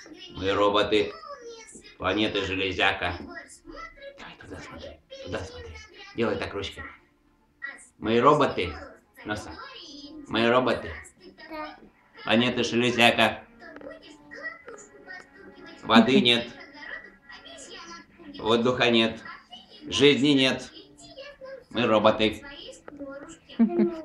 Мы роботы. Планеты Железяка. Давай туда смотри. Туда смотри. Делай так ручкой. Мы роботы. Носа. Мы роботы. Да. Планеты Железяка. Воды нет. Воздуха нет. Жизни нет. Мы роботы.